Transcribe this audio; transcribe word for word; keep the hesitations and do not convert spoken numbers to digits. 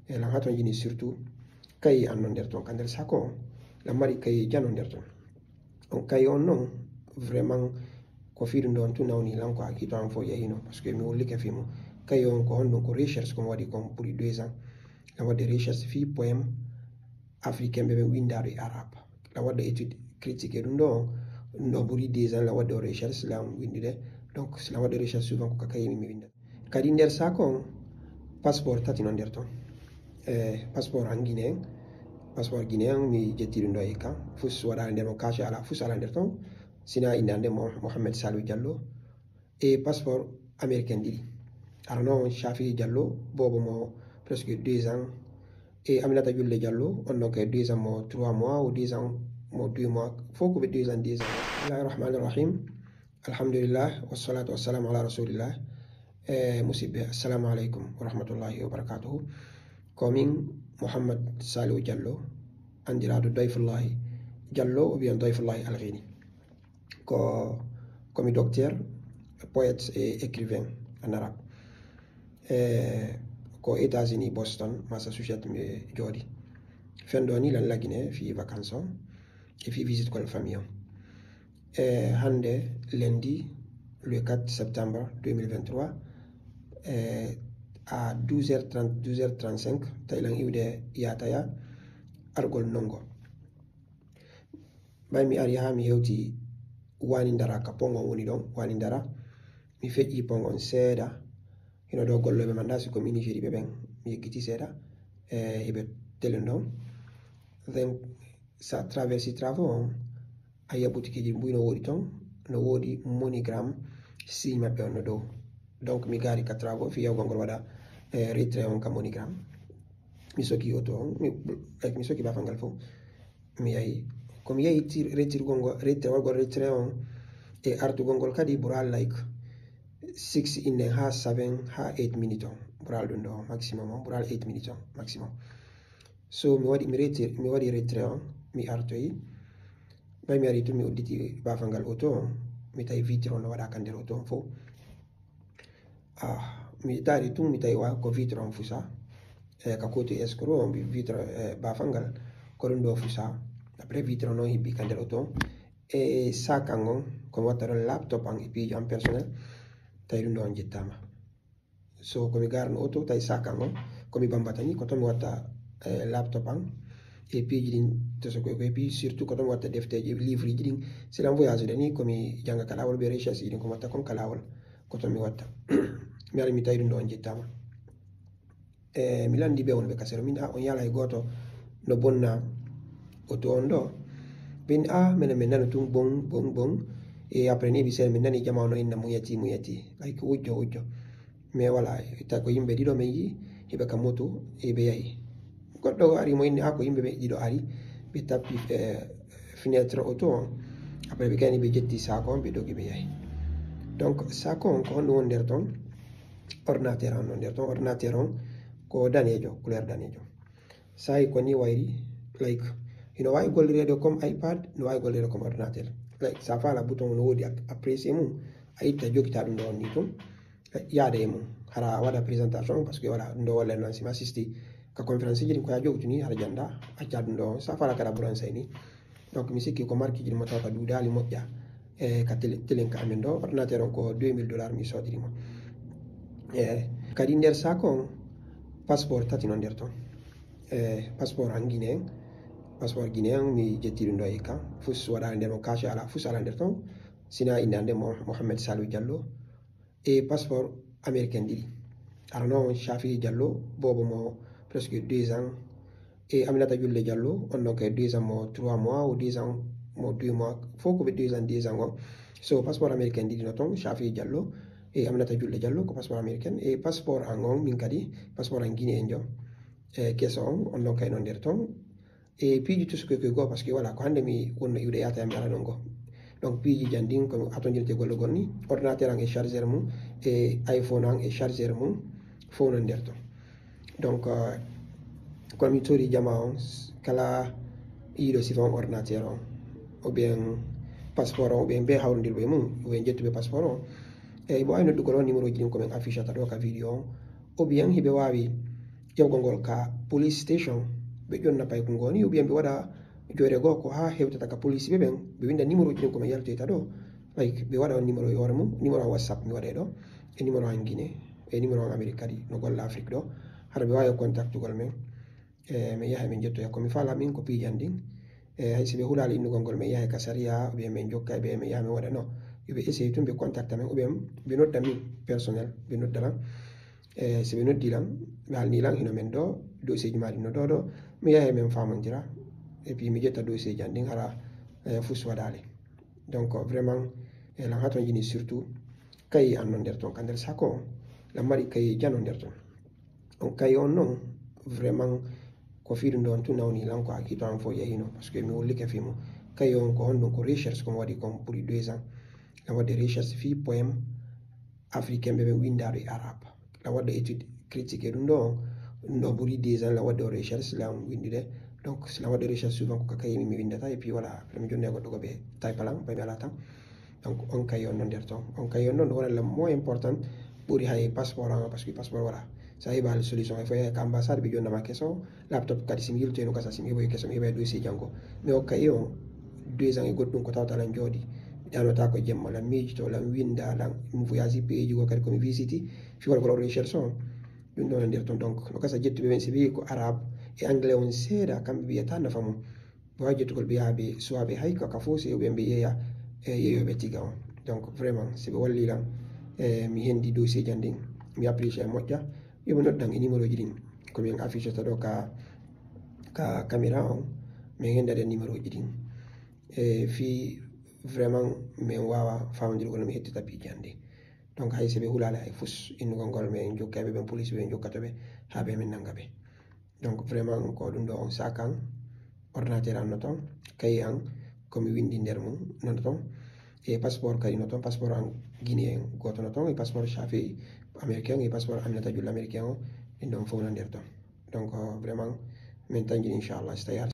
e lan haton jini surtout kay an non der ton kandel sako la mari kay janon der ton on kay on non vraiment ko fiidu don tu nawni lan ko akito an fo yahino parce que mi wolli ke fimo kay on ko on ko recherche ko wadi ko pour deux ans la wadi recherche fi poème africain bebe windado e arabe la wadi étude critique dum do no buri deux ans la wadi recherche la windide donc la wadi recherche souvent ko kay mi winda kadi nder sako passeport tati non der ton eh passeport en guinéen passeport guinéen mi jetti dum do e kan fus wada nder mo kache ala fus ala nder ton sina inande mo Mohamed Salou Diallo e passeport américain didi arno Shafi Diallo bobo mo presque deux ans et Aminata Julle Diallo on donc deux ans mo trois mois ou deux ans mo deux mois faut que deux ans deux ans Bismillahir Rahmanir Rahim alhamdulillah wassalatu wassalamu ala rasulillah eh musibe assalamu alaikum wa rahmatullahi wa barakatuh coming Mohamed Salou Diallo andirado Dayfullahi Diallo ou bien Dayfullahi Al-Ghini ko comme docteur poète et écrivain en arabe eh ko États-Unis Boston Massachusetts me jodi fendoni lan lagine fi vacances et fi visite ko la famille eh hande lundi le quatre septembre deux mille vingt-trois eh à douze heures trente douze heures trente-cinq taylan iwde yataya argol nongo bay mi ari ha mi hewti wani ndara ka pongon woni don wani ndara mi feƴƴi pongon seeda hino do golloɓe man da siko mi nigéri ɓe ɓen mi yeggiti seeda e heɓe telen ɗon then sa traversi travaux on a yiya boutiqueji mbuy no woɗi ton no woɗi monigramme signe maɓɓe on no dow donc mi gaari ka travaux fi yawgol ngol waɗa e retrait on ka monigramme mi soki auto on mi soki bafal ngal fof mi yahi komi yahi retirgol ngol retrait wargol retrait on e artugol ngol kadi ɓural like six in ha seven ha eight minutes on ɓural ɗum ɗo maximum on ɓural eight minutes on maximum so mi waɗi mi retir mi waɗi retrait on mi artoyi ɓay mi ari to mi udditi bafal ngal auto on mi tawi vitre on no waɗaka nder auto on fof ah mi taari tum mi tawi wa ko vitre on fusa e ka côté escroc on vitre e bafal ngal ko ɗum ɗo fusa après vitre on hibbi ka nder auto on e sac an on komi watta ɗon laptop an e piiji an personnel tawi ɗum ɗo on jettama so komi garno auto tawi sac an on komi bambata ni ko tomi watta laptop an e piiji ɗin to so koye piiji surtout ko tomi watta defteji livre ji ɗin silan voyage ɗe ni komi janga ka lawol ɓe recherche ɗin komi watta comme ka lawol ko tomi watta mi ari mi tawi ɗum ɗo on jettama e mi landi ɓe wonɓe kasero min a on yala e goto no bonna auto on ɗo ɓen a minen min nani tum bon bon bon e après ni ɓi min nani jama no inna muyati muyati like wujjo wujjo mais voilà ta ko yimɓe ɗiɗo min yi heɓe ka moto e ɓe yahi goɗɗo ari mo inni a ko yimɓe ɓe ɗiɗo ari ɓe tappi fenêtre auto on après ɓe gani ɓe jetti sako on ɓe dogi ɓe yahi donc sako on ko honɗum won nder ton ordinateur on non nder ton ordinateur on ko danejo couleur danejo sayi ko ni wayri like ino wawi gollirede comme ipad no wawi gollirede comme ordinateur like sa fala bouton no wodi apprécié mum a itta jogita ɗum ɗo ni tum yaada e mum hara waɗa présentation parce que voilà ɗum ɗo walla noon sima assisti ka conférence ji ɗin koya jogtu ni hara janda acca ɗum ɗo sa fala kada ɓuran sayni donc mi sikki ko marque ji ɗin mo taw ka duudali moƴƴa e ka télén ka amen ɗo ordinateur on ko deux mille dollars mi sodirimo e kadi nder sako on passeport tati non nder ton e passeport en guinéen passeport guinéen mi jetti ɗum ɗo e kan fus waɗa nder mo kache ala fus ala nder ton sina innande mo Mohamed Salou Diallo e passeport américain ɗiɗi arano Shafi Diallo bobo mo presque deux ans et Aminata Julle Diallo on donc deux ans mo trois mois ou deux ans mo deux mois faut que deux ans deux ans on so passeport américain ɗiɗi no ton Shafi Diallo e Aminata Julle Diallo ko passeport américain e passeport an on min kadi passeport en guinéen jo e kesso on on donc kayno nder ton e piiji tusko ko go parce que voilà ko hande mi wonno iwde yata mi ala ɗon go donc piiji jandin ko atondirte gollogol ni ordinateur an e chargeur mum e iphone an e chargeur mum fof non nder ton donc kono mi tori jama on kala yiiɗo sifa on ordinateur on ou bien passeport on ou bien be hawrodirɓe e mum ou bien jettuɓe passeport on eyyi bo wawi noddugol on numéro ji ɗin komin affichata ɗo ka vidéo on ou bien hiɓe wawi jawgol ngol ka police station ɓe ƴonna pay ko ngoni ou bien ɓe waɗa jore goo ko ha hewtata ka police ɓe ɓen ɓe winda numéro ji ɗin komi yaltoyta ɗo like ɓe waɗa on numéro e hoore mum numéro an whatsapp mi waɗe ɗo e numéro an guiné e numéro an amérique kadi no golla afrique ɗo haɗa ɓe wawi contact gol men e min yaha min jettoya komi faala min ko piijan ɗin e hay si ɓe hulali innugol ngol min yaha ka saria ou bien min jokka ɓe min yaha min waɗa non yoɓe essaye tum ɓe contacta men ou bien ɓe nodda min personnel ɓe noddalan e so ɓe noddilan ɓe haalnilan hino men ɗo dossier ji maɗi no ɗo ɗo mi yaha min famodira et puis mi ƴetta dossier ji an ɗin hara fus waɗale donc vraiment lan ha ton jini surtout kayi an no nder ton ka nder sako on lan mari kayi jano nder ton on kayi on noon vraiment ko fiiɗum ɗo on tu nawni lan ko hakkito an fo yahino par ce que mi wollike fimo kayi on ko on ɗum ko recherche komi waɗi kon ɓuuri deux ans lan waɗde recherche fi poéme africain ɓe ɓe windaɗo e arabe lan waɗɗo étude critique e ɗum ɗo on ɗum ɗo ɓuuri deux ans lan waɗde o recherche lan windude donc lan waɗde recherche souvent ko kayi mi windata et puis voilà mi jonne goɗɗo ko ɓe taypalan ɓe ala tan donc on kayi on no nder ton on kayi on noon wona le moins important ɓuuri hay passeport an par ce que passeport voilà sa heɓali solution e fo yaha ka ambassade ɓe jonnama question laptop kadi simi yiltoyno gasa simi heɓoy question mi heɓay dossier janggo mais o kayi on deux ans e goɗɗum ko tawta lan jooɗi ɗanota ko jemma lan miijito lan winda lan mi voyage pays ji go kadi komi visiti fi wala ko recherche on ɗum ɗon e nder ton donc no gasa jettuɓe ɓen si ɓe ko arabe e anglais on seeɗa kamɓe mbiyata nafa mum ɓe wawi jettugol ɓe yaha ɓe soit ɓe hayka ka fo si ɓen ɓe yeeya e yeeyoɓe tiga on donc vraiment si ɓe wallilan e mi hendi dossier jan ɗin mi apprécie e moƴƴa yoɓe noddan e numéro ji ɗin komin affichata ɗo ka ka caméra on min hendade numéro ji ɗin e fi vraiment min wawa famodirgol mi hettita piijande donc hay so ɓe hulale hay fus innugol ngol min jokkaɓe ɓen police ɓe jokkata ɓe ha ɓe min nanga ɓe donc vraiment ko ɗum ɗo on sac an ordinateur an no ton kayi an komi windi nder mum nono ton e passeport kadi no ton passeport an guinéen goto no ton e passeport chafi américain e passeport aminata julle américain o ɗin ɗon fof no nder ton donc vraiment min tanjini inchallah so tawi